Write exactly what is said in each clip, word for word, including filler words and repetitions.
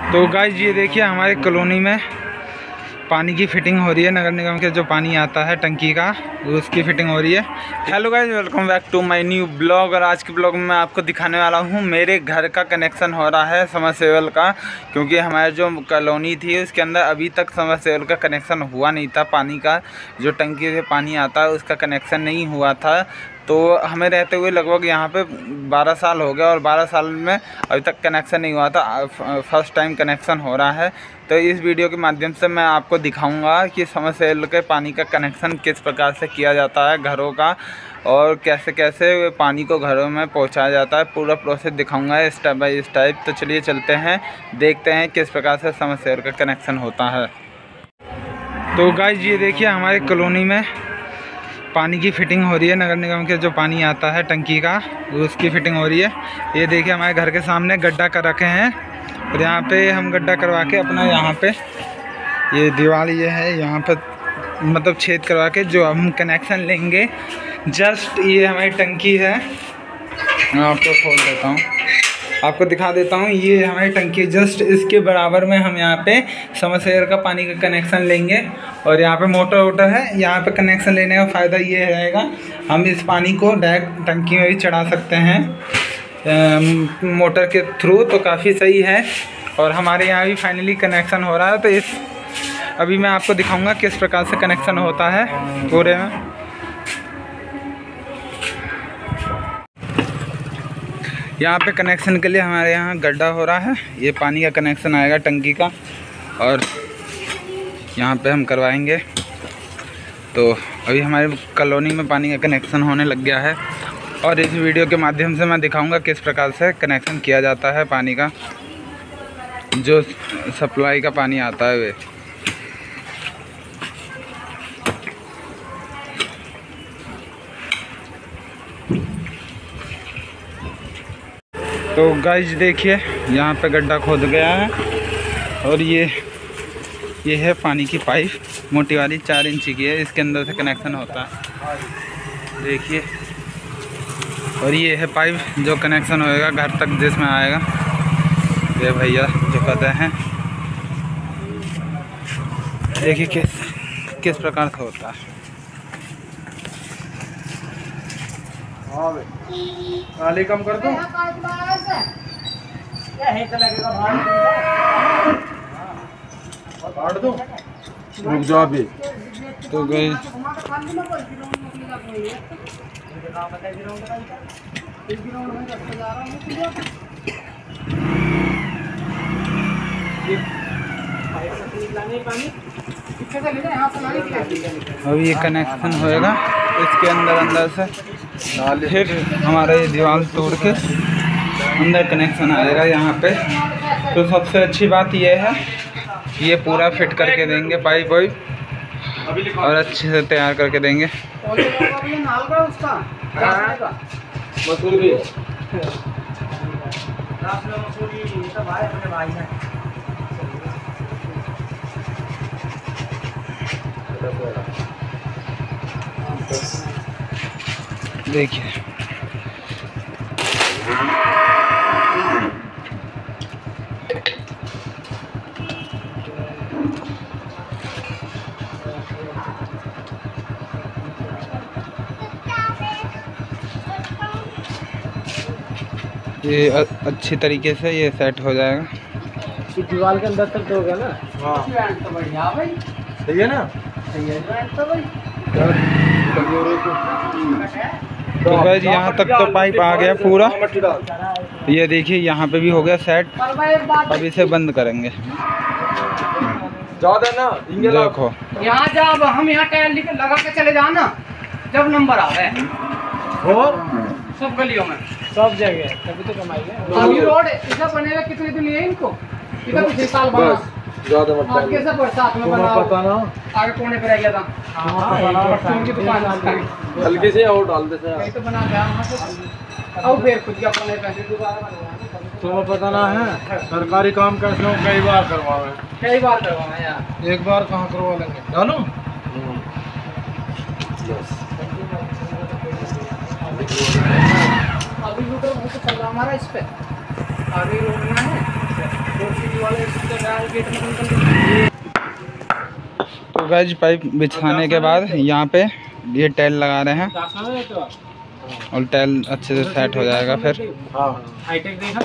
तो गाइस ये देखिए हमारे कॉलोनी में पानी की फिटिंग हो रही है। नगर निगम के जो पानी आता है टंकी का उसकी फिटिंग हो रही है। Hello guys, welcome back to my new blog. और आज के ब्लॉग में मैं आपको दिखाने वाला हूँ मेरे घर का कनेक्शन हो रहा है समरसेबल का, क्योंकि हमारी जो कॉलोनी थी उसके अंदर अभी तक समरसेबल का कनेक्शन हुआ नहीं था। पानी का जो टंकी से पानी आता है उसका कनेक्शन नहीं हुआ था। तो हमें रहते हुए लगभग यहाँ पे बारह साल हो गया और बारह साल में अभी तक कनेक्शन नहीं हुआ था। फर्स्ट टाइम कनेक्शन हो रहा है। तो इस वीडियो के माध्यम से मैं आपको दिखाऊंगा कि समरसेबल के पानी का कनेक्शन किस प्रकार से किया जाता है घरों का, और कैसे कैसे पानी को घरों में पहुंचाया जाता है। पूरा प्रोसेस दिखाऊंगा स्टेप बाय स्टेप। तो चलिए चलते हैं, देखते हैं किस प्रकार से समरसेबल का कनेक्शन होता है। तो गाइस ये देखिए हमारे कॉलोनी में पानी की फिटिंग हो रही है। नगर निगम के जो पानी आता है टंकी का उसकी फिटिंग हो रही है। ये देखिए हमारे घर के सामने गड्ढा कर रखे हैं और यहाँ पे हम गड्ढा करवा के अपना यहाँ पे ये दीवार ये है यहाँ पे मतलब छेद करवा के जो हम कनेक्शन लेंगे। जस्ट ये हमारी टंकी है, मैं आपको खोल देता हूँ, आपको दिखा देता हूँ। ये हमारी टंकी जस्ट इसके बराबर में हम यहाँ पे समरसेबल का पानी का कनेक्शन लेंगे। और यहाँ पे मोटर वोटर है। यहाँ पे कनेक्शन लेने का फ़ायदा ये रहेगा, हम इस पानी को डायरेक्ट टंकी में भी चढ़ा सकते हैं मोटर के थ्रू। तो काफ़ी सही है। और हमारे यहाँ भी फाइनली कनेक्शन हो रहा है। तो इस अभी मैं आपको दिखाऊँगा किस प्रकार से कनेक्शन होता है पूरे में। यहाँ पे कनेक्शन के लिए हमारे यहाँ गड्ढा हो रहा है। ये पानी का कनेक्शन आएगा टंकी का और यहाँ पे हम करवाएंगे। तो अभी हमारे कॉलोनी में पानी का कनेक्शन होने लग गया है और इस वीडियो के माध्यम से मैं दिखाऊंगा किस प्रकार से कनेक्शन किया जाता है पानी का, जो सप्लाई का पानी आता है वे। तो गाइस देखिए यहाँ पे गड्ढा खोद गया है और ये ये है पानी की पाइप, मोटी वाली चार इंची की है। इसके अंदर से कनेक्शन होता है, देखिए। और ये है पाइप जो कनेक्शन होएगा घर तक जिसमें आएगा। ये भैया जो कहते हैं, देखिए किस किस प्रकार से होता है। नाली कम कर दो। काट दो, रुक जाओ अभी। तो गई अब ये कनेक्शन होएगा इसके अंदर अंदर से, फिर हमारा ये दीवार तोड़ के अंदर कनेक्शन आएगा यहाँ पे। तो सबसे अच्छी बात ये है, ये पूरा फिट करके देंगे पाइप वाइप और अच्छे से तैयार करके देंगे। देखिए ये अच्छी तरीके से ये सेट हो जाएगा। दीवार के अंदर तक हो गया ना। हाँ सही है ना, सही है तो भाई यहाँ तक तो पाइप आ गया पूरा। ये देखिए यहाँ पे भी हो गया सेट। अब इसे बंद करेंगे। ना देखो यहाँ जब हम यहाँ टायर लगा के चले जाओ ना, जब नंबर आ रहे और सब गलियों में सब जगह, तभी तो कमाई है। अभी रोड इधर बनेगा कितने दिन है इनको, इधर कुछ साल बना ज्यादा मत आज कैसे बरसात में बना, पता ना आगे कोने पे रह गया था की दुकान हल्के से और डाल देते हैं तो बना गया वहाँ से। और फिर खुद का अपने पैसे दोबारा बनवाना, तुम्हें पता ना है सरकारी काम कैसे हो, कई बार करवावे कई बार करवाना यार, एक बार कहाँ करवा लेंगे। डालो अभी लूटर बहुत चल रहा हमारा, इस पे आगे रोकना है, तो गाइस पाइप बिछाने के बाद यहाँ पे ये टाइल लगा रहे हैं और टाइल अच्छे से सेट हो जाएगा फिर। हाईटेक देखा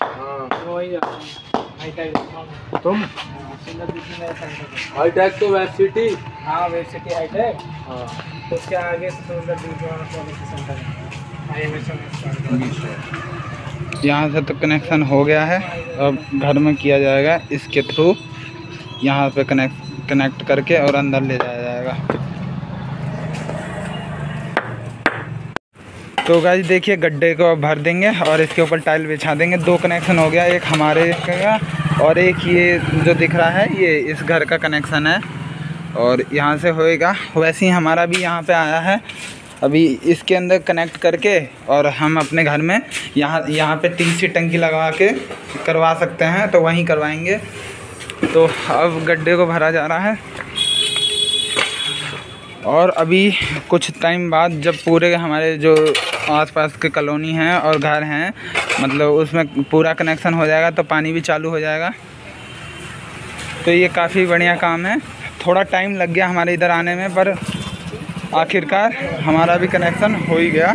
तुम? हाईटेक तो वेब सिटी। हाँ वेब सिटी हाईटेक। हाँ तो उसके आगे यहाँ से तो कनेक्शन हो गया है, अब घर में किया जाएगा इसके थ्रू। यहाँ पे कनेक्ट कनेक्ट करके और अंदर ले जाया जाएगा। तो गाइस देखिए गड्ढे को भर देंगे और इसके ऊपर टाइल बिछा देंगे। दो कनेक्शन हो गया, एक हमारे का और एक ये जो दिख रहा है ये इस घर का कनेक्शन है और यहाँ से होएगा। वैसे ही हमारा भी यहाँ पे आया है, अभी इसके अंदर कनेक्ट करके और हम अपने घर में यहाँ यहाँ पे तीसरी टंकी लगा के करवा सकते हैं, तो वहीं करवाएंगे। तो अब गड्ढे को भरा जा रहा है और अभी कुछ टाइम बाद जब पूरे हमारे जो आसपास के कॉलोनी हैं और घर हैं, मतलब उसमें पूरा कनेक्शन हो जाएगा तो पानी भी चालू हो जाएगा। तो ये काफ़ी बढ़िया काम है। थोड़ा टाइम लग गया हमारे इधर आने में, पर आखिरकार हमारा भी कनेक्शन हो ही गया।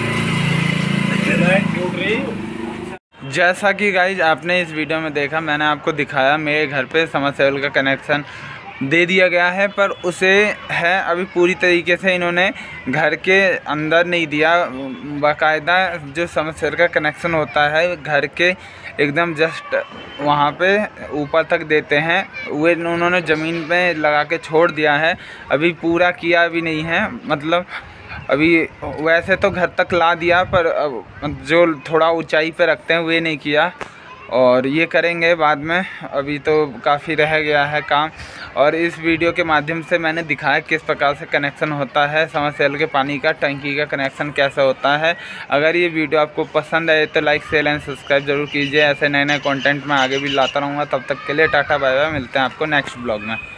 जैसा कि गाइज आपने इस वीडियो में देखा, मैंने आपको दिखाया मेरे घर पे समरसेबल का कनेक्शन दे दिया गया है, पर उसे है अभी पूरी तरीके से इन्होंने घर के अंदर नहीं दिया। बाकायदा जो समरसेबल का कनेक्शन होता है घर के एकदम जस्ट वहाँ पे ऊपर तक देते हैं, वो उन्होंने ज़मीन पे लगा के छोड़ दिया है, अभी पूरा किया भी नहीं है। मतलब अभी वैसे तो घर तक ला दिया, पर जो थोड़ा ऊंचाई पे रखते हैं वे नहीं किया, और ये करेंगे बाद में। अभी तो काफ़ी रह गया है काम, और इस वीडियो के माध्यम से मैंने दिखाया किस प्रकार से कनेक्शन होता है समरसेबल के पानी का, टंकी का कनेक्शन कैसा होता है। अगर ये वीडियो आपको पसंद आए तो लाइक शेयर एंड सब्सक्राइब जरूर कीजिए। ऐसे नए नए कंटेंट मैं आगे भी लाता रहूँगा। तब तक के लिए टाटा बाय बाय, मिलते हैं आपको नेक्स्ट ब्लॉग में।